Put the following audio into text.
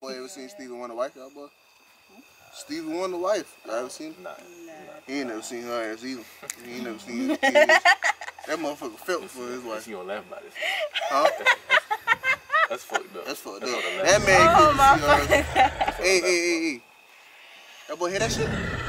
Boy, ever seen Stevie Wonder wife, y'all boy? Stevie Wonder wife. Y'all ever seen her? Nah. He ain't never seen her ass either. He ain't never seen her kids. That motherfucker felt for his wife. You gonna laugh about this? Huh? That's fucked up. That's fucked up. That's That man couldn't see her. Oh, my Hey. That boy hear that shit?